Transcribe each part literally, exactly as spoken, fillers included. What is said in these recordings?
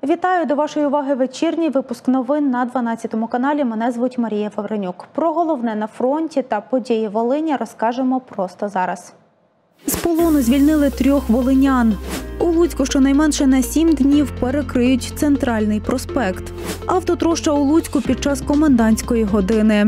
Вітаю, до вашої уваги вечірній випуск новин на дванадцятому каналі. Мене звуть Марія Фавренюк. Про головне на фронті та події Волині розкажемо просто зараз. З полону звільнили трьох волинян. У Луцьку щонайменше на сім днів перекриють центральний проспект. Автотроща у Луцьку під час комендантської години.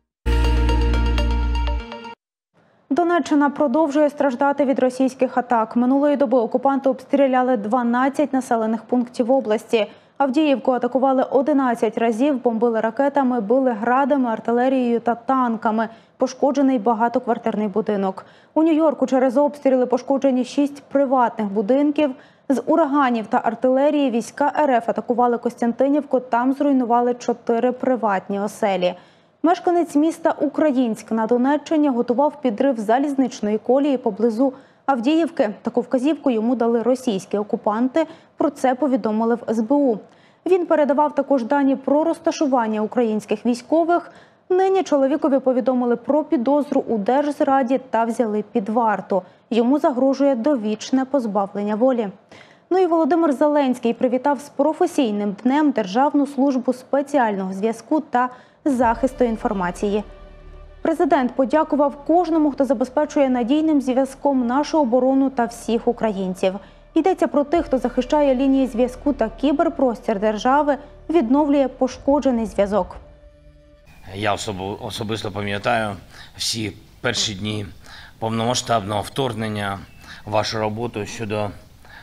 Донеччина продовжує страждати від російських атак. Минулої доби окупанти обстріляли дванадцять населених пунктів області. Авдіївку атакували одинадцять разів, бомбили ракетами, били градами, артилерією та танками. Пошкоджений багатоквартирний будинок. У Нью-Йорку через обстріли пошкоджені шість приватних будинків. З ураганів та артилерії війська РФ атакували Костянтинівку, там зруйнували чотири приватні оселі. Мешканець міста Українськ на Донеччині готував підрив залізничної колії поблизу Авдіївки. Таку вказівку йому дали російські окупанти, про це повідомили в ес бе у. Він передавав також дані про розташування українських військових. Нині чоловікові повідомили про підозру у держзраді та взяли під варту. Йому загрожує довічне позбавлення волі. Ну і Володимир Зеленський привітав з професійним днем Державну службу спеціального зв'язку та захисту інформації. Президент подякував кожному, хто забезпечує надійним зв'язком нашу оборону та всіх українців. Йдеться про тих, хто захищає лінії зв'язку та кіберпростір держави, відновлює пошкоджений зв'язок. Я особисто пам'ятаю всі перші дні повномасштабного вторгнення, вашу роботу щодо е,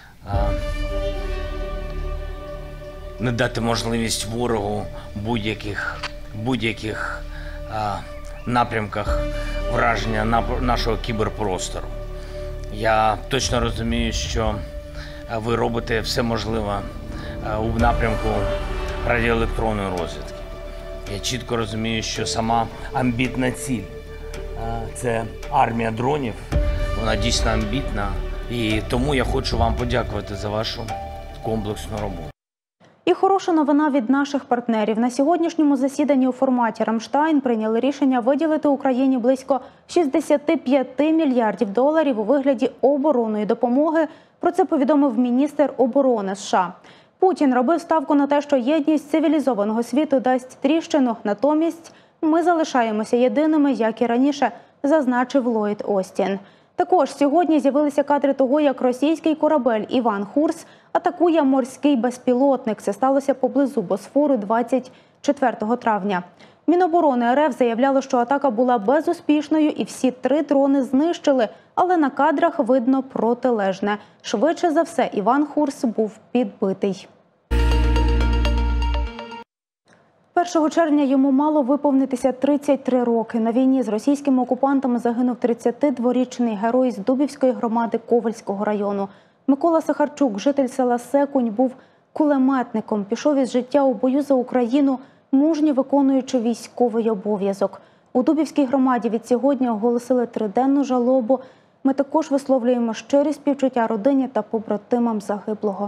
не дати можливість ворогу будь-яких будь-яких е, напрямках враження на, нашого кіберпростору. Я точно розумію, що ви робите все можливе е, у напрямку радіоелектронної розвідки. Я чітко розумію, що сама амбітна ціль – це армія дронів, вона дійсно амбітна, і тому я хочу вам подякувати за вашу комплексну роботу. І хороша новина від наших партнерів. На сьогоднішньому засіданні у форматі «Рамштайн» прийняли рішення виділити Україні близько шістдесят п'ять мільярдів доларів у вигляді оборонної допомоги. Про це повідомив міністр оборони США. Путін робив ставку на те, що єдність цивілізованого світу дасть тріщину. Натомість ми залишаємося єдиними, як і раніше, зазначив Ллойд Остін. Також сьогодні з'явилися кадри того, як російський корабель «Іван Хурс» атакує морський безпілотник. Це сталося поблизу Босфору двадцять четвертого травня. Міноборони РФ заявляло, що атака була безуспішною і всі три дрони знищили, але на кадрах видно протилежне. Швидше за все, «Іван Хурс» був підбитий. першого червня йому мало виповнитися тридцять три роки. На війні з російськими окупантами загинув тридцятидворічний герой з Дубівської громади Ковельського району. Микола Сахарчук, житель села Секунь, був кулеметником. Пішов із життя у бою за Україну, мужньо виконуючи військовий обов'язок. У Дубівській громаді від сьогодні оголосили триденну жалобу. Ми також висловлюємо щирі співчуття родині та побратимам загиблого.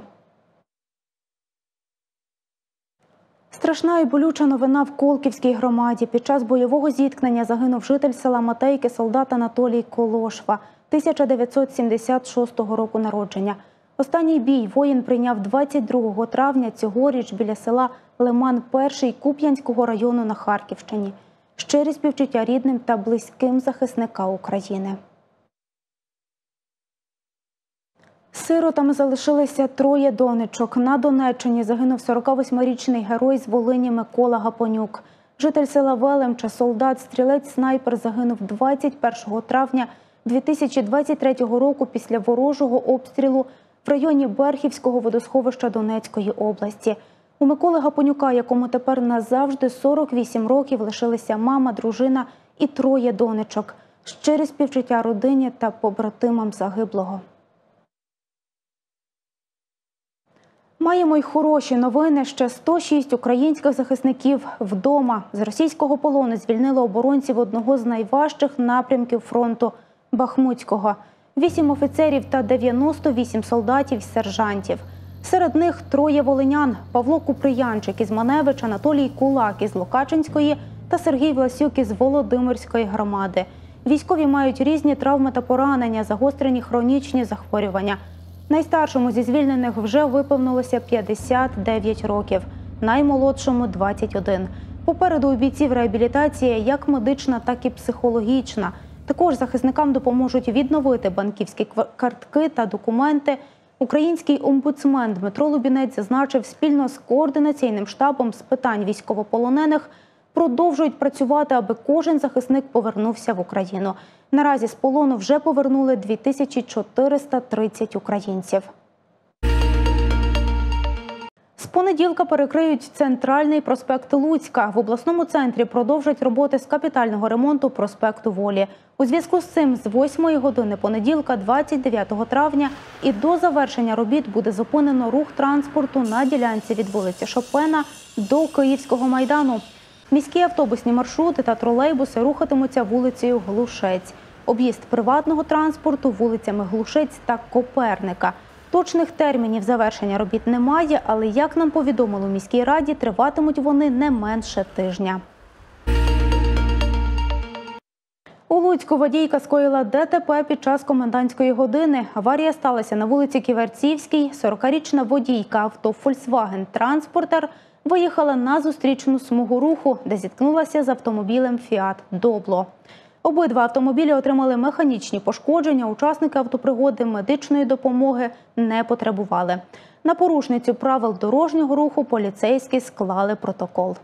Страшна і болюча новина в Колківській громаді. Під час бойового зіткнення загинув житель села Матейки солдат Анатолій Колошва, тисяча дев'ятсот сімдесят шостого року народження. Останній бій воїн прийняв двадцять другого травня цьогоріч біля села Лиман-Перший Куп'янського району на Харківщині. Щирі співчуття рідним та близьким захисника України. Сиротами залишилися троє донечок. На Донеччині загинув сорокавосьмирічний герой з Волині Микола Гапонюк. Житель села Велемча, солдат, стрілець-снайпер загинув двадцять першого травня дві тисячі двадцять третього року після ворожого обстрілу в районі Берхівського водосховища Донецької області. У Миколи Гапонюка, якому тепер назавжди сорок вісім років, лишилися мама, дружина і троє донечок. Щирі співчуття родині та побратимам загиблого. Маємо й хороші новини. Ще сто шість українських захисників вдома. З російського полону звільнили оборонців одного з найважчих напрямків фронту – Бахмутського. Вісім офіцерів та дев'яносто вісім солдатів й сержантів. Серед них троє волинян – Павло Куприянчик із Маневич, Анатолій Кулак із Локачинської та Сергій Власюк із Володимирської громади. Військові мають різні травми та поранення, загострені хронічні захворювання. Найстаршому зі звільнених вже виповнилося п'ятдесят дев'ять років, наймолодшому – двадцять один. Попереду у бійців реабілітація як медична, так і психологічна. Також захисникам допоможуть відновити банківські картки та документи. Український омбудсмен Дмитро Лубінець зазначив, спільно з координаційним штабом з питань військовополонених продовжують працювати, аби кожен захисник повернувся в Україну. Наразі з полону вже повернули дві тисячі чотириста тридцять українців. З понеділка перекриють центральний проспект Луцька. В обласному центрі продовжать роботи з капітального ремонту проспекту Волі. У зв'язку з цим з восьмої години понеділка, двадцять дев'ятого травня, і до завершення робіт буде зупинено рух транспорту на ділянці від вулиці Шопена до Київського майдану. Міські автобусні маршрути та тролейбуси рухатимуться вулицею Глушець. Об'їзд приватного транспорту вулицями Глушець та Коперника. Точних термінів завершення робіт немає, але, як нам повідомили у міській раді, триватимуть вони не менше тижня. У Луцьку водійка скоїла ДТП під час комендантської години. Аварія сталася на вулиці Ківерцівській. сорокарічна водійка авто «Фольксваген Транспортер» виїхала на зустрічну смугу руху, де зіткнулася з автомобілем «Фіат Добло». Обидва автомобілі отримали механічні пошкодження. Учасники автопригоди медичної допомоги не потребували. На порушницю правил дорожнього руху поліцейські склали протокол.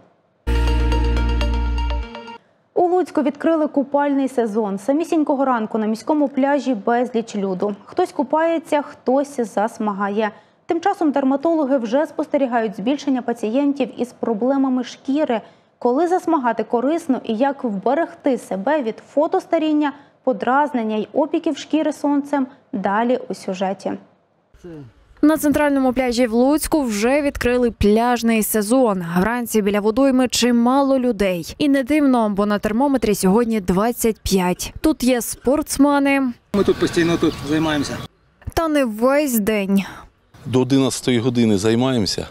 У Луцьку відкрили купальний сезон. Самісінького ранку на міському пляжі безліч люду. Хтось купається, хтось засмагає. Тим часом дерматологи вже спостерігають збільшення пацієнтів із проблемами шкіри. Коли засмагати корисно і як вберегти себе від фотостаріння, подразнення й опіків шкіри сонцем – далі у сюжеті. На центральному пляжі в Луцьку вже відкрили пляжний сезон. Вранці біля водойми чимало людей. І не дивно, бо на термометрі сьогодні двадцять п'ять. Тут є спортсмени. Ми тут постійно тут займаємося. Та не весь день. До одинадцятої години займаємося,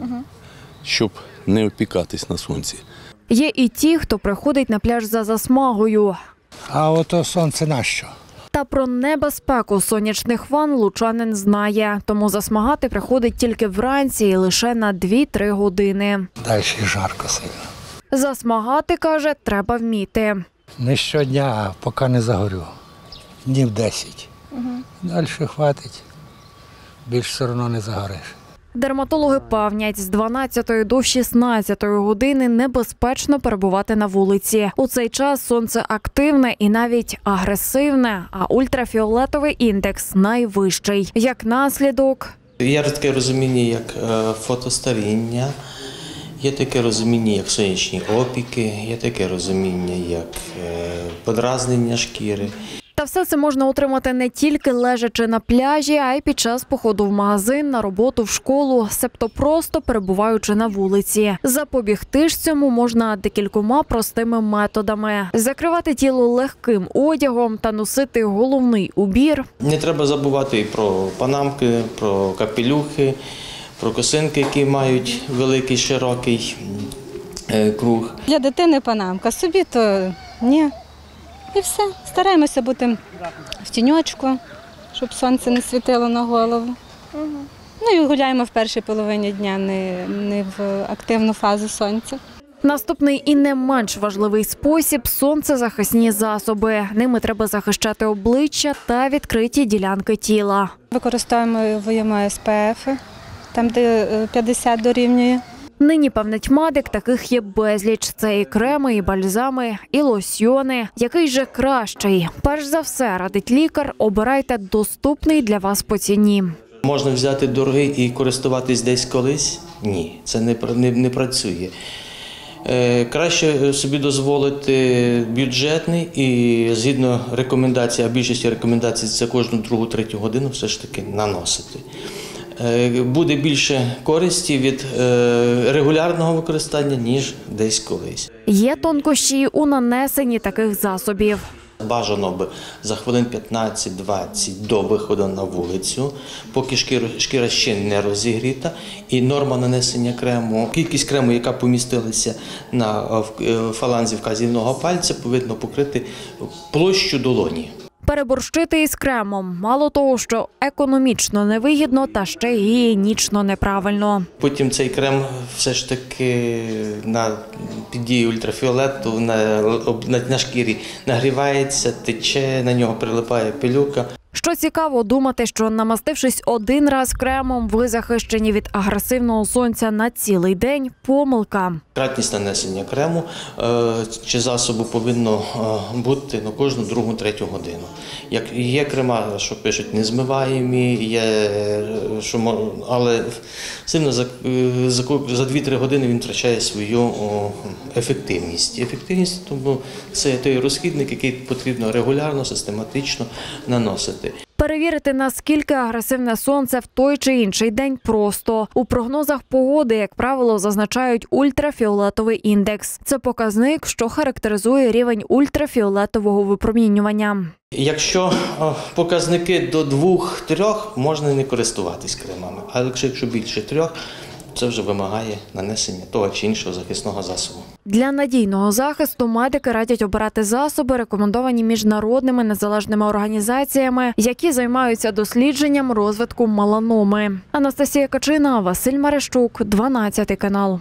щоб не опікатись на сонці. Є і ті, хто приходить на пляж за засмагою. А ото сонце нащо? Та про небезпеку сонячних ванн лучанин знає. Тому засмагати приходить тільки вранці і лише на дві-три години. Далі жарко сильно. Засмагати, каже, треба вміти. Не щодня, а поки не загорю. Днів десять. Угу. Далі хватить. Більш все одно не загориш. Дерматологи певнять, з дванадцятої до шістнадцятої години небезпечно перебувати на вулиці. У цей час сонце активне і навіть агресивне, а ультрафіолетовий індекс найвищий. Як наслідок... Є таке розуміння, як фотостаріння, є таке розуміння, як сонячні опіки, є таке розуміння, як подразнення шкіри. Та все це можна отримати не тільки лежачи на пляжі, а й під час походу в магазин, на роботу, в школу, себто просто перебуваючи на вулиці. Запобігти ж цьому можна декількома простими методами. Закривати тіло легким одягом та носити головний убір. Не треба забувати і про панамки, про капелюхи, про косинки, які мають великий, широкий круг. Для дитини панамка, собі то ні. І все. Стараємося бути в тіньочку, щоб сонце не світило на голову. Угу. Ну і гуляємо в першій половині дня, не, не в активну фазу сонця. Наступний і не менш важливий спосіб – сонцезахисні засоби. Ними треба захищати обличчя та відкриті ділянки тіла. Використовуємо ес пе еф, там де п'ятдесят дорівнює. Нині, певнить медик, таких є безліч. Це і креми, і бальзами, і лосьйони. Який же кращий? Перш за все, радить лікар, обирайте доступний для вас по ціні. Можна взяти дорогий і користуватись десь колись? Ні, це не, не, не працює. Е, краще собі дозволити бюджетний і згідно рекомендацій, а більшості рекомендацій це кожну другу, третю годину все ж таки наносити. Буде більше користі від регулярного використання, ніж десь колись. Є тонкощі у нанесенні таких засобів. Бажано би за хвилин п'ятнадцять-двадцять до виходу на вулицю, поки шкіра, шкіра ще не розігріта, і норма нанесення крему, кількість крему, яка помістилася на фаланзі вказівного пальця, повинна покрити площу долоні. Переборщити із кремом мало того, що економічно невигідно, та ще й гігієнічно неправильно. Потім цей крем все ж таки на під дією ультрафіолету на, на, на шкірі нагрівається, тече, на нього прилипає пилюка. Що цікаво, думати, що намастившись один раз кремом, ви захищені від агресивного сонця на цілий день – помилка. Кратність нанесення крему е, чи засобу повинно е, бути на кожну другу, третю годину. Як є крема, що пишуть незмиваємі, є, що, але сильно за, за, за дві-три години він втрачає свою о, ефективність. Ефективність, тому це той розхідник, який потрібно регулярно, систематично наносити. Перевірити, наскільки агресивне сонце в той чи інший день просто. У прогнозах погоди, як правило, зазначають ультрафіолетовий індекс. Це показник, що характеризує рівень ультрафіолетового випромінювання. Якщо показники до двох-трьох, можна не користуватись кремами. А якщо більше трьох, це вже вимагає нанесення того чи іншого захисного засобу. Для надійного захисту медики радять обирати засоби, рекомендовані міжнародними незалежними організаціями, які займаються дослідженням розвитку меланоми. Анастасія Качина, Василь Марещук, дванадцятий канал.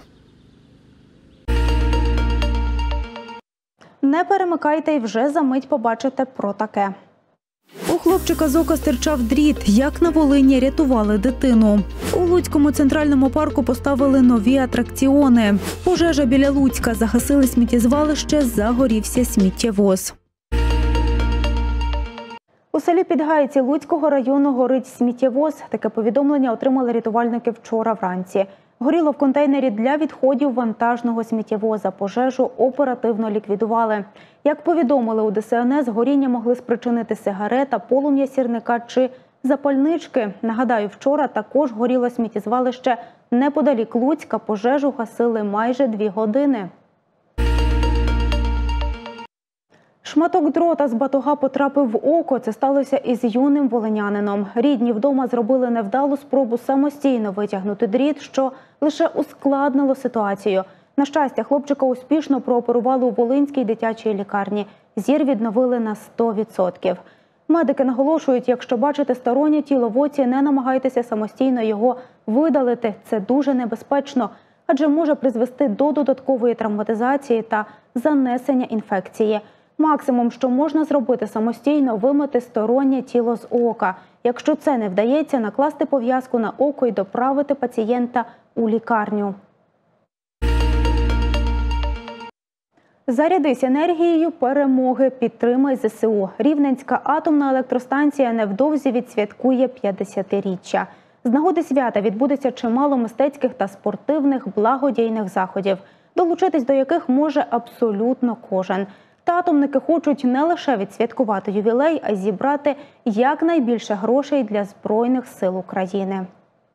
Не перемикайте і вже за мить побачите про таке. У хлопчика з ока стирчав дріт. Як на Волині рятували дитину. У Луцькому центральному парку поставили нові атракціони. Пожежа біля Луцька. Загасили сміттєзвалище, загорівся сміттєвоз. У селі Підгайці Луцького району горить сміттєвоз. Таке повідомлення отримали рятувальники вчора вранці. Горіло в контейнері для відходів вантажного сміттєвоза. Пожежу оперативно ліквідували. Як повідомили у Де Се Ен Ес, горіння могли спричинити сигарета, полум'я сірника чи запальнички. Нагадаю, вчора також горіло сміттєзвалище неподалік Луцька. Пожежу гасили майже дві години. Шматок дрота з батога потрапив в око. Це сталося із юним волинянином. Рідні вдома зробили невдалу спробу самостійно витягнути дріт, що лише ускладнило ситуацію. На щастя, хлопчика успішно прооперували у Волинській дитячій лікарні. Зір відновили на сто відсотків. Медики наголошують, якщо бачите стороннє тіло в оці, не намагайтеся самостійно його видалити. Це дуже небезпечно, адже може призвести до додаткової травматизації та занесення інфекції. Максимум, що можна зробити самостійно – вимити стороннє тіло з ока. Якщо це не вдається, накласти пов'язку на око і доправити пацієнта у лікарню. Зарядись енергією перемоги, підтримай Зе Се У. Рівненська атомна електростанція невдовзі відсвяткує п'ятдесятиріччя. З нагоди свята відбудеться чимало мистецьких та спортивних благодійних заходів, долучитись до яких може абсолютно кожен. Та атомники хочуть не лише відсвяткувати ювілей, а й зібрати якнайбільше грошей для Збройних сил України.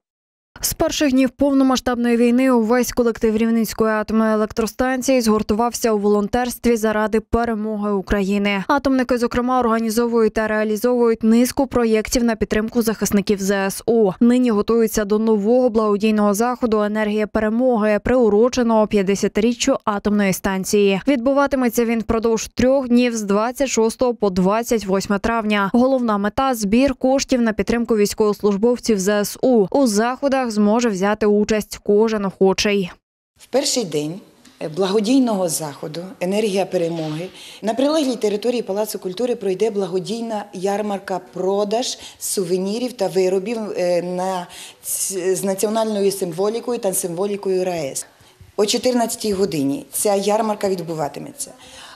З перших днів повномасштабної війни увесь колектив Рівненської атомної електростанції згуртувався у волонтерстві заради перемоги України. Атомники, зокрема, організовують та реалізовують низку проєктів на підтримку захисників Зе Ес У. Нині готуються до нового благодійного заходу «Енергія перемоги», приуроченого п'ятдесятиріччю атомної станції. Відбуватиметься він впродовж трьох днів з двадцять шостого по двадцять восьме травня. Головна мета – збір коштів на підтримку військовослужбовців Зе Ес У. У заходах зможе взяти участь кожен охочий. В перший день благодійного заходу «Енергія перемоги» на прилеглій території Палацу культури пройде благодійна ярмарка-продаж сувенірів та виробів на, з національною символікою та символікою Ра Ес. О чотирнадцятій годині ця ярмарка відбуватиметься.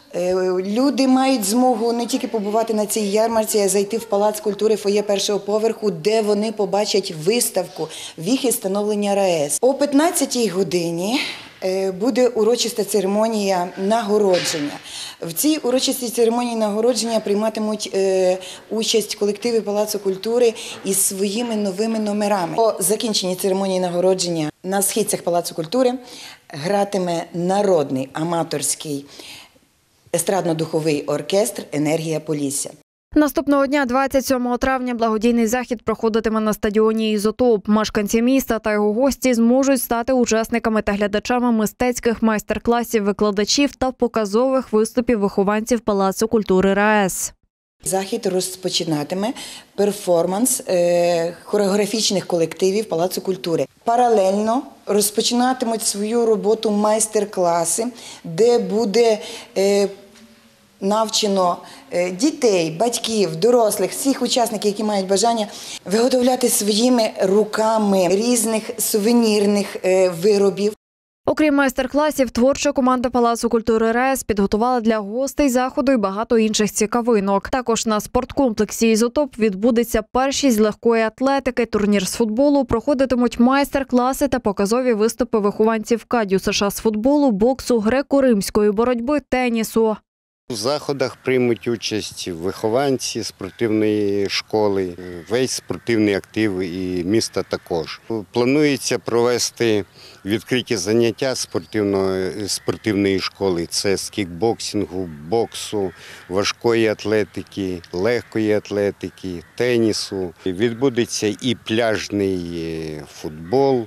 Люди мають змогу не тільки побувати на цій ярмарці, а й зайти в Палац культури фоє першого поверху, де вони побачать виставку «Віхи становлення Ра Ес». О п'ятнадцятій годині буде урочиста церемонія нагородження. В цій урочистій церемонії нагородження прийматимуть участь колективи Палацу культури із своїми новими номерами. По закінченні церемонії нагородження на східцях Палацу культури гратиме народний аматорський естрадно-духовий оркестр «Енергія Полісся». Наступного дня, двадцять сьомого травня, благодійний захід проходитиме на стадіоні «Ізотоп». Мешканці міста та його гості зможуть стати учасниками та глядачами мистецьких майстер-класів викладачів та показових виступів вихованців Палацу культури Ра Ес. Захід розпочинатиме перформанс е, хореографічних колективів Палацу культури. Паралельно розпочинатимуть свою роботу майстер-класи, де буде е, навчено е, дітей, батьків, дорослих, всіх учасників, які мають бажання виготовляти своїми руками різних сувенірних е, виробів. Окрім майстер-класів, творча команда Палацу культури РаЕС підготувала для гостей заходу і багато інших цікавинок. Також на спорткомплексі «Ізотоп» відбудеться першість з легкої атлетики, турнір з футболу, проходитимуть майстер-класи та показові виступи вихованців КАДЮ США з футболу, боксу, греко-римської боротьби, тенісу. У заходах приймуть участь вихованці спортивної школи, весь спортивний актив і міста також. Планується провести відкриті заняття спортивної, спортивної школи. Це з кікбоксингу, боксу, важкої атлетики, легкої атлетики, тенісу. Відбудеться і пляжний футбол,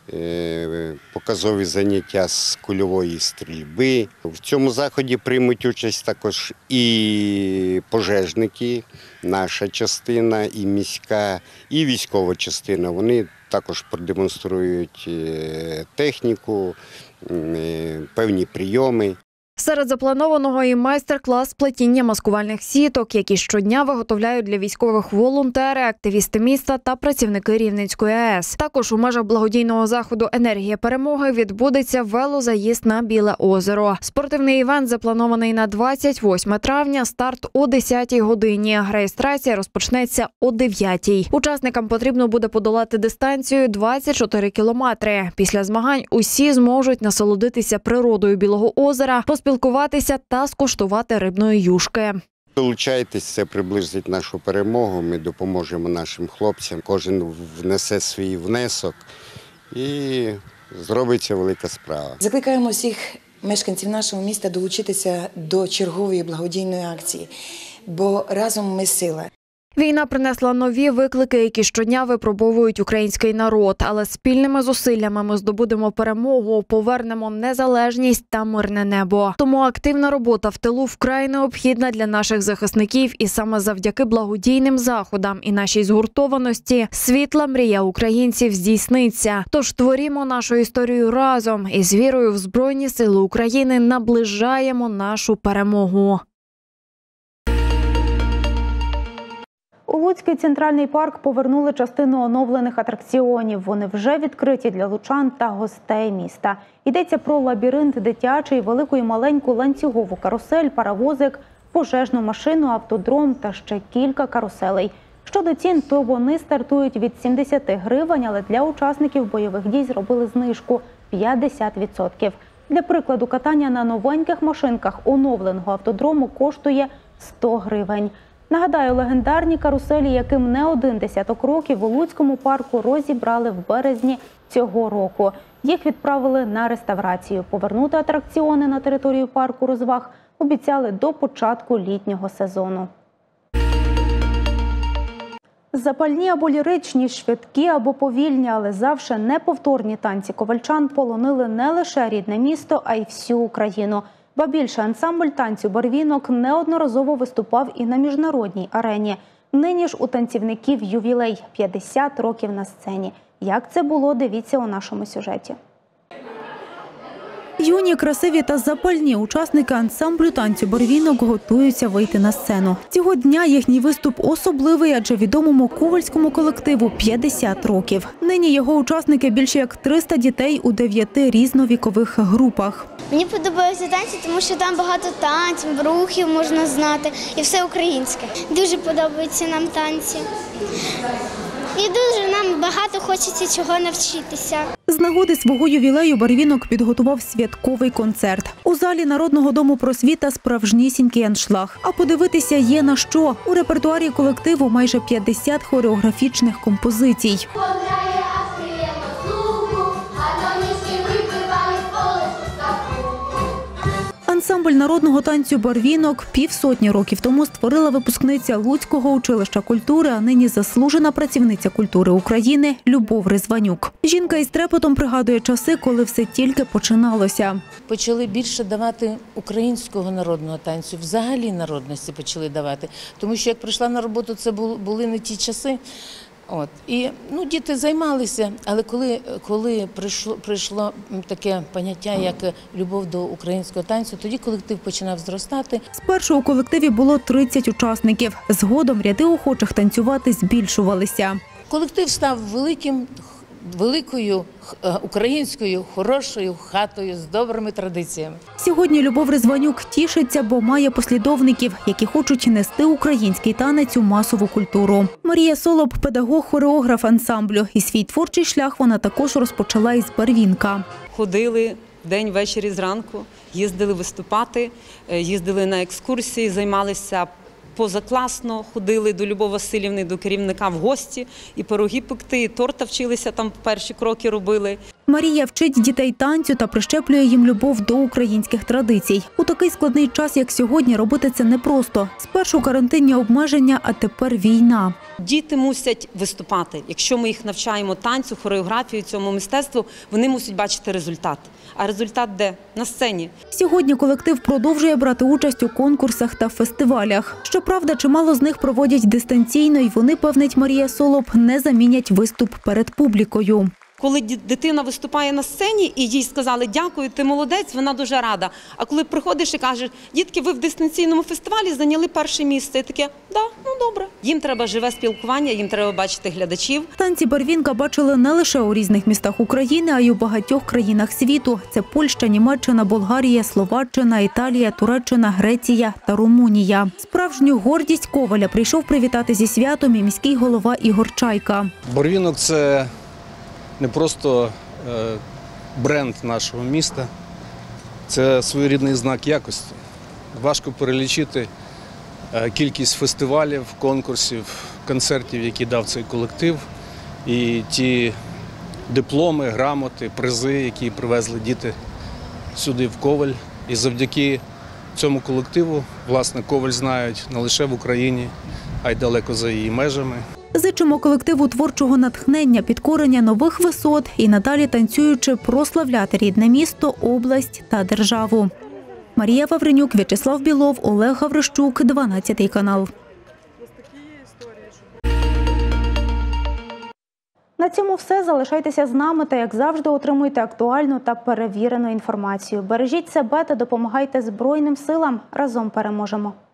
показові заняття з кульової стрільби. В цьому заході приймуть участь також і пожежники, наша частина, і міська, і військова частина. Вони також продемонструють техніку, певні прийоми. Серед запланованого і майстер-клас плетіння маскувальних сіток, які щодня виготовляють для військових волонтери, активісти міста та працівники Рівненської АЕС. Також у межах благодійного заходу «Енергія перемоги» відбудеться велозаїзд на Біле озеро. Спортивний івент запланований на двадцять восьме травня, старт о десятій годині. Реєстрація розпочнеться о дев'ятій. Учасникам потрібно буде подолати дистанцію двадцять чотири кілометри. Після змагань усі зможуть насолодитися природою Білого озера, поспілкуватися та скуштувати рибної юшки. Долучайтесь, це приблизить нашу перемогу, ми допоможемо нашим хлопцям, кожен внесе свій внесок і зробиться велика справа. Закликаємо всіх мешканців нашого міста долучитися до чергової благодійної акції, бо разом ми сила. Війна принесла нові виклики, які щодня випробовують український народ. Але спільними зусиллями ми здобудемо перемогу, повернемо незалежність та мирне небо. Тому активна робота в тилу вкрай необхідна для наших захисників. І саме завдяки благодійним заходам і нашій згуртованості світла мрія українців здійсниться. Тож творімо нашу історію разом і з вірою в Збройні Сили України наближаємо нашу перемогу. У Луцький центральний парк повернули частину оновлених атракціонів. Вони вже відкриті для лучан та гостей міста. Йдеться про лабіринт дитячий, велику і маленьку ланцюгову карусель, паровозик, пожежну машину, автодром та ще кілька каруселей. Щодо цін, то вони стартують від сімдесяти гривень, але для учасників бойових дій зробили знижку – п'ятдесят відсотків. Для прикладу, катання на новеньких машинках оновленого автодрому коштує сто гривень. Нагадаю, легендарні каруселі, яким не один десяток років, у Луцькому парку розібрали в березні цього року. Їх відправили на реставрацію. Повернути атракціони на територію парку розваг обіцяли до початку літнього сезону. Запальні або ліричні, швидкі або повільні, але завжди неповторні танці ковальчан полонили не лише рідне місто, а й всю Україну. Ба більше, ансамбль танцю «Барвінок» неодноразово виступав і на міжнародній арені. Нині ж у танцівників ювілей – п'ятдесят років на сцені. Як це було, дивіться у нашому сюжеті. Юні, красиві та запальні учасники ансамблю танцю «Барвінок» готуються вийти на сцену. Цього дня їхній виступ особливий, адже відомому ковальському колективу п'ятдесят років. Нині його учасники більше як триста дітей у дев'яти різновікових групах. Мені подобаються танці, тому що там багато танців, рухів можна знати і все українське. Дуже подобаються нам танці. І дуже нам багато хочеться чого навчитися. З нагоди свого ювілею «Барвінок» підготував святковий концерт. У залі Народного дому просвіта справжнісінький аншлаг. А подивитися є на що. У репертуарі колективу майже п'ятдесят хореографічних композицій. Ансамбль народного танцю «Барвінок» півсотні років тому створила випускниця Луцького училища культури, а нині заслужена працівниця культури України Любов Ризванюк. Жінка із трепетом пригадує часи, коли все тільки починалося. Почали більше давати українського народного танцю, взагалі народності почали давати. Тому що як прийшла на роботу, це були не ті часи. От. І ну, діти займалися, але коли, коли прийшло, прийшло таке поняття, як любов до українського танцю, тоді колектив починав зростати. Спершу у колективі було тридцять учасників. Згодом ряди охочих танцювати збільшувалися. Колектив став великим, великою українською хорошою хатою з добрими традиціями. Сьогодні Любов Ризванюк тішиться, бо має послідовників, які хочуть нести український танець у масову культуру. Марія Солоб – педагог-хореограф ансамблю. І свій творчий шлях вона також розпочала із «Барвінка». Ходили день, ввечері, зранку, їздили виступати, їздили на екскурсії, займалися позакласно, ходили до Любові Василівни, до керівника в гості, і пироги пекти, і торта вчилися, там перші кроки робили. Марія вчить дітей танцю та прищеплює їм любов до українських традицій. У такий складний час, як сьогодні, робити це непросто. Спершу карантинні обмеження, а тепер війна. Діти мусять виступати. Якщо ми їх навчаємо танцю, хореографію, цьому мистецтву, вони мусять бачити результат. А результат де? На сцені. Сьогодні колектив продовжує брати участь у конкурсах та фестивалях. Щоправда, чимало з них проводять дистанційно, і вони, певнить Марія Солоб, не замінять виступ перед публікою. Коли дитина виступає на сцені і їй сказали «дякую, ти молодець», вона дуже рада. А коли приходиш і кажеш «дітки, ви в дистанційному фестивалі зайняли перше місце», і таке «да, ну добре». Їм треба живе спілкування, їм треба бачити глядачів. Танці «Барвінка» бачили не лише у різних містах України, а й у багатьох країнах світу. Це Польща, Німеччина, Болгарія, Словаччина, Італія, Туреччина, Греція та Румунія. Справжню гордість Коваля прийшов привітати зі святом і міський голова Ігор Чайка. «Барвінок» – це не просто бренд нашого міста, це своєрідний знак якості. Важко перелічити кількість фестивалів, конкурсів, концертів, які дав цей колектив, і ті дипломи, грамоти, призи, які привезли діти сюди, в Коваль. І завдяки цьому колективу, власне, Коваль знають не лише в Україні, а й далеко за її межами. Зичимо колективу творчого натхнення, підкорення нових висот і надалі танцюючи прославляти рідне місто, область та державу. Марія Вавренюк, В'ячеслав Білов, Олег Гаврищук, дванадцятий канал. На цьому все. Залишайтеся з нами та, як завжди, отримуйте актуальну та перевірену інформацію. Бережіть себе та допомагайте Збройним силам. Разом переможемо.